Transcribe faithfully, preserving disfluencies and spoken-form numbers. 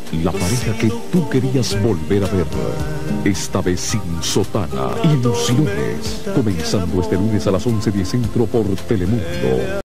La pareja que tú querías volver a ver. Esta vez sin sotana. Ilusiones. Comenzando este lunes a las once diez centro por Telemundo.